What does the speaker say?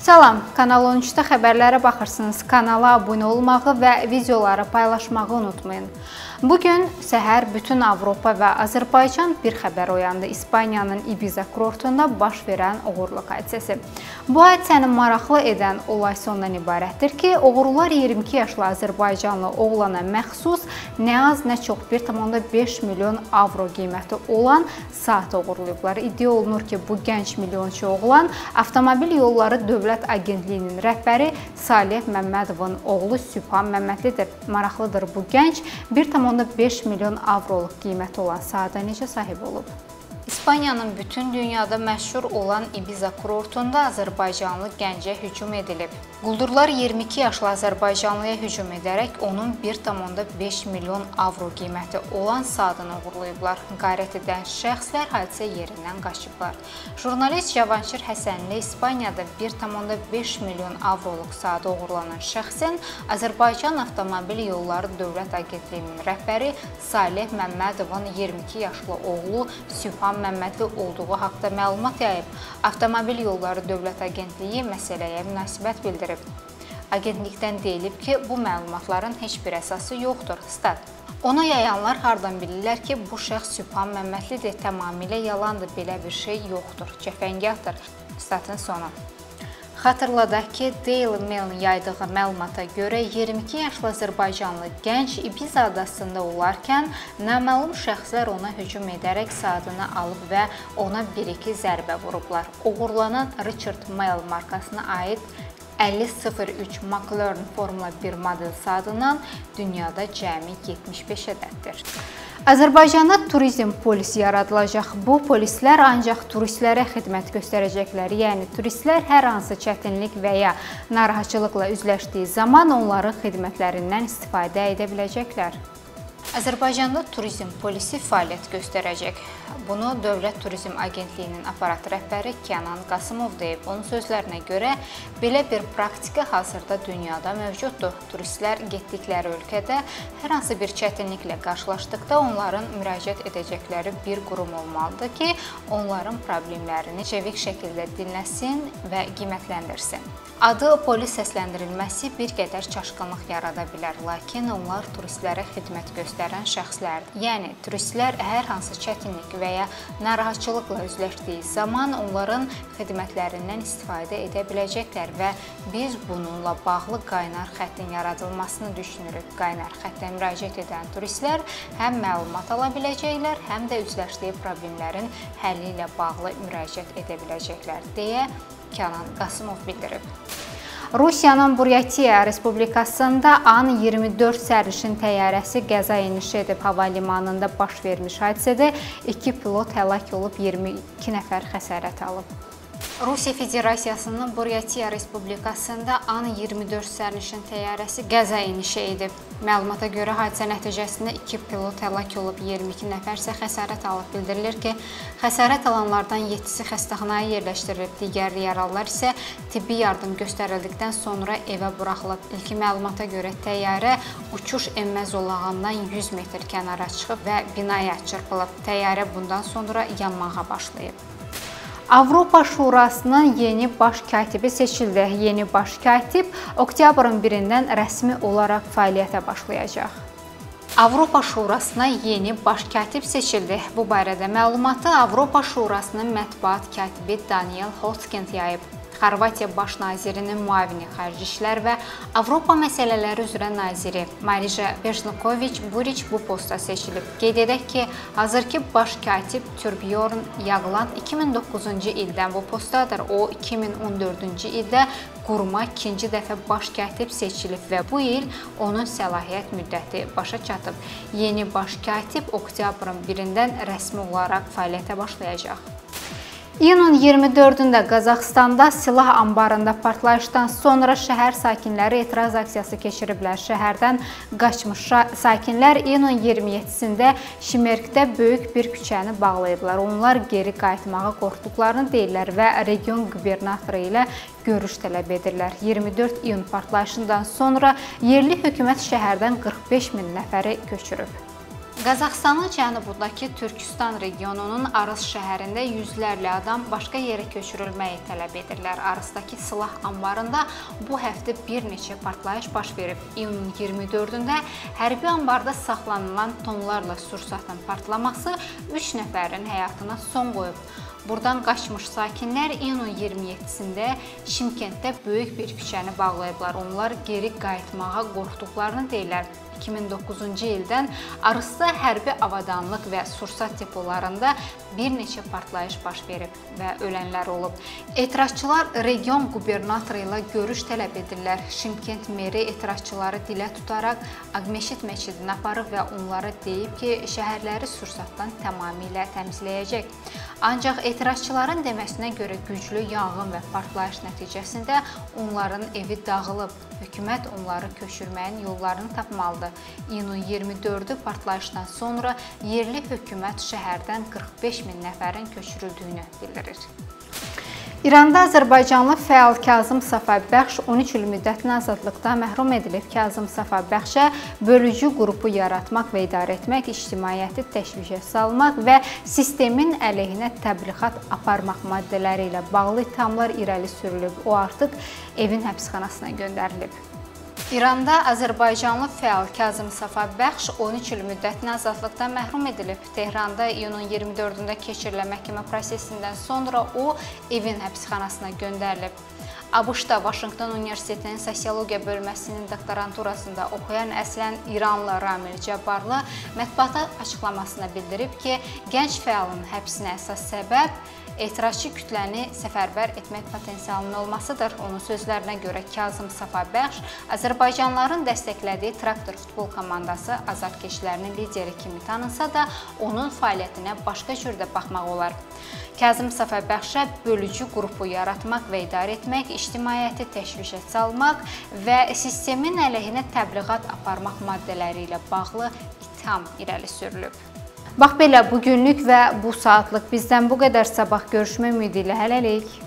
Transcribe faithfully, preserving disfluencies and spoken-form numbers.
Salam, Kanal on üçdə xəbərlərə baxırsınız. Kanala abunə olmağı və videoları paylaşmağı unutmayın. Bugün səhər bütün Avropa və Azərbaycan bir xəbər oyandı. İspaniyanın Ibiza kurortunda baş verən oğurluq hadisəsi. Bu hadisəni maraqlı edən olay sondan ibarətdir ki, oğrular iyirmi iki yaşlı Azərbaycanlı oğlana məxsus nə az nə çox bir tam onda beş milyon avro qiyməti olan saat oğurlayıblar. İddia olunur ki, bu gənc milyonçu oğlan Avtomobil Yolları Dövlət Agentliyinin rəhbəri Salih Məmmədovun oğlu Sübhan Məmmədlidir. Maraqlıdır, bu gənc bir tam onda beş milyon avroluq qiyməti olan saata necə sahib olub? İspaniyanın bütün dünyada məşhur olan Ibiza kurortunda Azərbaycanlı gəncə hücum edilib. Quldurlar iyirmi iki yaşlı Azərbaycanlıya hücum edərək onun bir tam onda beş milyon avro qiyməti olan saatını uğurlayıblar. Qarət edən şəxslər hadisə yerindən qaçıblar. Jurnalist Cavanşir Həsənli İspaniyada bir tam onda beş milyon avroluq saatı uğurlanan şəxsin Azərbaycan Avtomobil Yolları Dövlət Agentliyinin rəhbəri Salih Məmmədovun iyirmi iki yaşlı oğlu Sübhan Məmmədli olduğu haqda məlumat yayıb. Avtomobil Yolları Dövlət Agentliyi məsələyə münasibət bildirib. Agentlikdən deyilib ki, bu məlumatların heç bir əsası yoxdur. Stat. Onu yayanlar hardan bilirlər ki, bu şəxs Sübhan Məmmədlidir, tamamilə yalandır, belə bir şey yoxdur, cəfəngahdır. Statın sonu. Xatırladaq ki, Daily Mail-in yaydığı məlumata görə iyirmi iki yaşlı Azərbaycanlı gənc Ibiza adasında olarkən naməlum şəxslər ona hücum edərək saatını alıb və ona bir iki zərbə vurublar. Uğurlanan Richard Mille markasına aid əlli sıfır üç McLaren Formula bir model saatından dünyada cəmi yetmiş beş ədəddir. Azərbaycanda turizm polisi yaradılacaq. Bu polislər ancaq turistlərə xidmət göstərəcəklər. Yəni, turistlər hər hansı çətinlik və ya narahatçılıqla üzləşdiyi zaman onların xidmətlərindən istifadə edə biləcəklər. Azərbaycanda turizm polisi fəaliyyət göstərəcək. Bunu Dövlət Turizm Agentliyinin aparat rəhbəri Kənan Qasımov deyib. Onun sözlərinə görə, belə bir praktika hazırda dünyada mövcuddur. Turistlər getdikləri ölkədə hər hansı bir çətinliklə qarşılaşdıqda onların müraciət edəcəkləri bir qurum olmalıdır ki, onların problemlərini çevik şəkildə dinləsin və qiymətləndirsin. Adı polis səsləndirilməsi bir qədər çaşqınlıq yarada bilər, lakin onlar turistlərə xidmət göstərən şəxslərdir. Yəni, turistlər hər hansı çətinlik və ya narahatçılıqla üzləşdiyi zaman onların xidmətlərindən istifadə edə biləcəklər və biz bununla bağlı qaynar xəttin yaradılmasını düşünürük. Qaynar xəttə müraciət edən turistlər həm məlumat ala biləcəklər, həm də üzləşdiyi problemlərin həlli ilə bağlı müraciət edə biləcəklər, deyə Kənan Qasımov bildirib. Rusiyanın Buryatiya Respublikasında An iyirmi dörd sərnişin təyyarəsi qəza enişi edib. Hava limanında baş vermiş hadisədə iki pilot həlak olub, iyirmi iki nəfər xəsarət alıb. Rusiya Federasiyasının Buryatiya Respublikasında An iyirmi dörd sərnişin təyyarəsi qəza enişi edib. Məlumata görə hadisə nəticəsində iki pilot həlak olub, iyirmi iki nəfər isə xəsarət alıb. Bildirilir ki, xəsarət alanlardan yeddisi xəstəxanaya yerləşdirilib, digər yaralılar isə tibbi yardım göstərildikdən sonra evə buraxılıb. İlkin məlumata görə təyyarə uçuş enmə zolağından yüz metr kənara çıxıb və binaya çırpılıb. Təyyarə bundan sonra yanmağa başlayıb. Avropa Şurasının yeni baş katibi seçildi. Yeni baş katib oktyabrın birindən rəsmi olaraq fəaliyyətə başlayacaq. Avropa Şurasına yeni baş katib seçildi. Bu barədə məlumatı Avropa Şurasının mətbuat katibi Daniel Hotskind yayıb. Xorvatiya baş nazirinin müavini xarici işlər və Avropa məsələləri üzrə naziri Marija Bežnikoviç Buriç bu posta seçilib. Qeyd edək ki, hazırki baş katib Torbjörn Jagland iki min doqquzuncu ildən bu postadır. O, iki min on dördüncü ildə quruma ikinci dəfə baş katib seçilib və bu il onun səlahiyyət müddəti başa çatıb. Yeni baş katib oktyabrın birindən rəsmi olaraq fəaliyyətə başlayacaq. İyunun iyirmi dördündə Qazaxstanda silah anbarında partlayışdan sonra şəhər sakinləri etiraz aksiyası keçiriblər. Şəhərdən qaçmış sakinlər iyunun iyirmi yeddisində Şimerkdə böyük bir küçəni bağlayıblar. Onlar geri qayıtmağa qorxduqlarını deyirlər və region qubernatoru ilə görüş tələb edirlər. iyirmi dörd iyun partlayışından sonra yerli hökumət şəhərdən qırx beş min nəfəri köçürüb. Qazaxıstanın cənubundakı Türkistan regionunun Arız şəhərində yüzlərlə adam başqa yerə köçürülməyi tələb edirlər. Arızdakı silah anbarında bu həftə bir neçə partlayış baş verib. İyunun iyirmi dördündə hərbi anbarda saxlanılan tonlarla sursatın partlaması üç nəfərin həyatına son qoyub. Buradan qaçmış sakinlər iyunun iyirmi yeddisində Şimkentdə böyük bir küçəni bağlayıblar. Onlar geri qayıtmağa qorxduqlarını deyirlər. iki min doqquzuncu ildən Arızda hərbi avadanlıq və sursat depolarında bir neçə partlayış baş verib və ölənlər olub. Etirazçılar region qubernatoru ilə görüş tələb edirlər. Şimkent meri etirazçıları dilə tutaraq Ağmeşit məscidinə aparıb və onlara deyib ki, şəhərləri sursatdan tamamilə təmizləyəcək. Ancaq etirazçıların deməsinə görə güclü yanğın və partlayış nəticəsində onların evi dağılıb. Hökumət onları köçürməyin yollarını tapmalıdır. İyunun iyirmi dördü partlayışdan sonra yerli hökumət şəhərdən qırx beş min nəfərin köçürüldüyünü bildirir. İranda azərbaycanlı fəal Kazım Safabəxş on üç il müddətinə azadlıqdan məhrum edilib. Kazım Safabəxşə bölücü qrupu yaratmaq və idarə etmək, ictimaiyyəti təşvişə salmaq və sistemin əleyhinə təbliğat aparmaq maddələri ilə bağlı ithamlar irəli sürülüb. O artıq evin həbsxanasına göndərilib. İranda azərbaycanlı fəal Kazım Safabəxş on üç il müddətinə azadlıqdan məhrum edilib. Tehranda iyunun iyirmi dördündə keçirilən məhkəmə prosesindən sonra o evin həbsxanasına göndərilib. ABŞ-da Vaşinqton Universitetinin sosiologiya bölməsinin doktoranturasında oxuyan əslən İranlı Ramil Cabbarlı mətbuata açıqlamasında bildirib ki, gənc fəalın həbsinə əsas səbəb etirazçı kütləni səfərbər etmək potensialının olmasıdır. Onun sözlərinə görə Kazım Safabəxş Azərbaycanlıların dəstəklədiyi traktor futbol komandası azarkeşlərinin lideri kimi tanınsa da, onun fəaliyyətinə başqa cürdə baxmaq olar. Kazım Safabəxşə bölücü qrupu yaratmaq və idarə etmək, ictimaiyyəti təşvişə salmaq və sistemin əleyhinə təbliğat aparmaq maddələri ilə bağlı itham irəli sürülüb. Bax belə, bugünlük və bu saatlıq bizdən bu qədər. Sabah görüşmək ümidi ilə hələlik.